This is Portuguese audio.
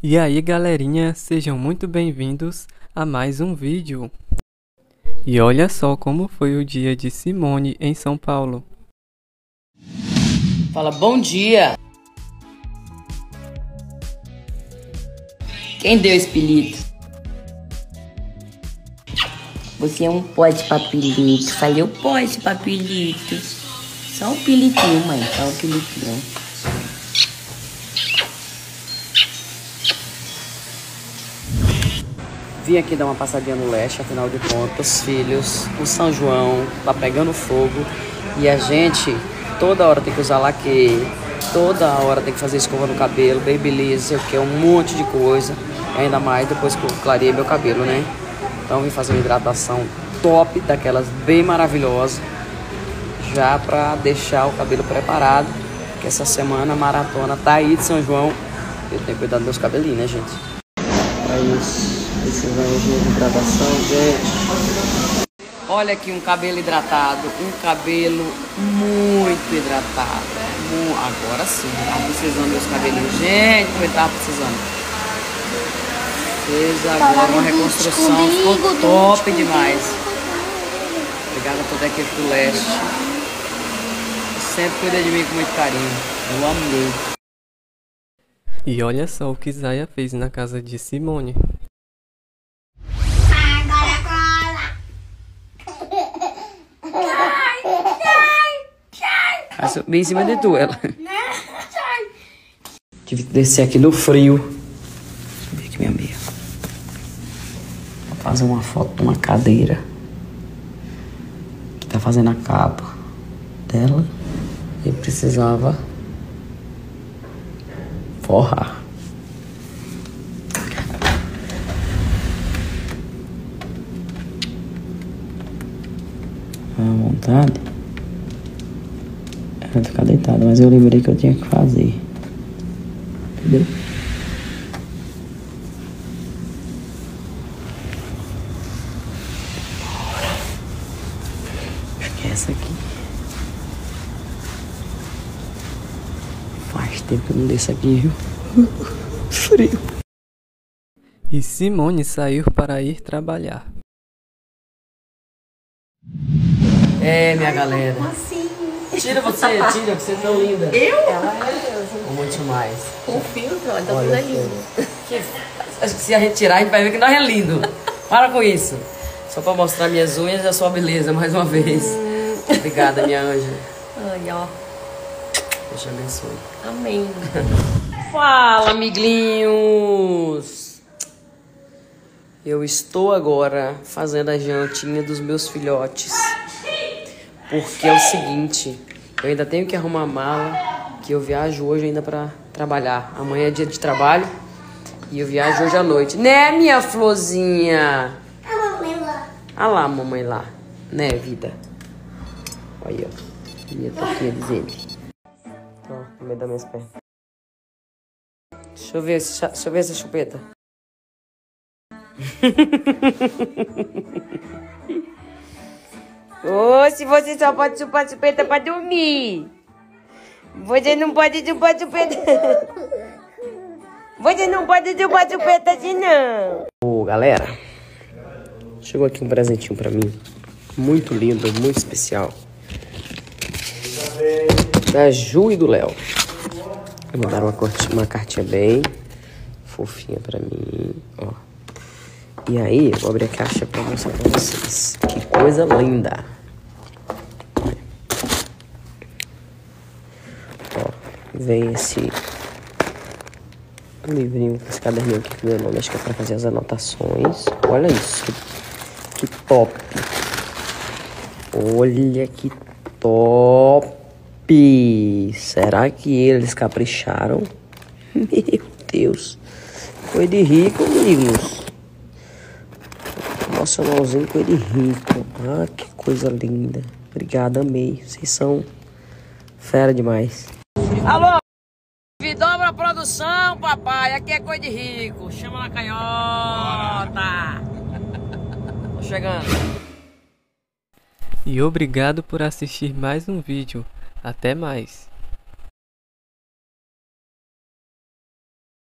E aí galerinha, sejam muito bem-vindos a mais um vídeo. E olha só como foi o dia de Simone em São Paulo. Fala bom dia. Quem deu esse apelido? Você é um pote papelito. Falei o pote papelito. Só um pilitinho, mãe. Só um pilitinho. Vim aqui dar uma passadinha no leste, afinal de contas, filhos, o São João tá pegando fogo e a gente toda hora tem que usar laque, toda hora tem que fazer escova no cabelo, babyliss, sei o que, um monte de coisa, ainda mais depois que eu clareei meu cabelo, né? Então vim fazer uma hidratação top, daquelas bem maravilhosas, já pra deixar o cabelo preparado, que essa semana a maratona tá aí de São João, eu tenho que cuidar dos meus cabelinhos, né, gente? É isso. Precisamos de hidratação, gente. Olha aqui um cabelo hidratado, um cabelo muito hidratado. Agora sim, tá precisando dos cabelinhos. Gente, como ele tava precisando. Fez agora uma reconstrução, ficou top demais. Obrigada a toda a equipe do Leste. Sempre cuida de mim com muito carinho. Eu amei. E olha só o que Zaya fez na casa de Simone. Bem em cima de tu, ela. Tive que descer aqui no frio. Deixa eu ver aqui minha meia. Vou fazer uma foto de uma cadeira que tá fazendo a capa dela. E precisava forrar. À vontade. Vai ficar deitado, mas eu lembrei que eu tinha que fazer. Entendeu? Bora. Esquece aqui. Faz tempo que eu não desço aqui, viu? Frio. E Simone saiu para ir trabalhar. É, minha galera. Tira você, tira, que você é tão linda. Eu? Ela é muito mais. Com filtro, ela tá toda linda. Acho que se a gente tirar, a gente vai ver que nós é lindo. Para com isso. Só pra mostrar minhas unhas e a sua beleza, mais uma vez. Obrigada, minha anja. Ai, ó. Deus te abençoe. Amém. Fala, amiguinhos. Eu estou agora fazendo a jantinha dos meus filhotes. Porque é o seguinte, eu ainda tenho que arrumar a mala, que eu viajo hoje ainda pra trabalhar. Amanhã é dia de trabalho e eu viajo hoje à noite. Né, minha florzinha? A mamãe lá. Olha lá a mamãe lá. Né, vida? Olha, minha toquinha dizendo. Ó, no meio das minhas pernas. Deixa eu ver essa chupeta. Ô, se você só pode chupar chupeta pra dormir. Você não pode chupar chupeta. Você não pode chupar chupeta assim, não. Ô, galera. Chegou aqui um presentinho pra mim. Muito lindo, muito especial. Da Ju e do Léo. Mandaram uma cartinha bem fofinha pra mim, ó. E aí, eu vou abrir a caixa pra mostrar pra vocês. Que coisa linda. Ó, vem esse livrinho, esse caderninho aqui com meu nome. Acho que é pra fazer as anotações. Olha isso. Que top. Olha que top. Será que eles capricharam? Meu Deus. Coisa de rico, amigos. Emocionalzinho, coisa de rico. Ah, que coisa linda. Obrigado, amei. Vocês são fera demais. Alô? Dobra a produção, papai. Aqui é coisa de rico. Chama na canhota. Tô chegando. E obrigado por assistir mais um vídeo. Até mais.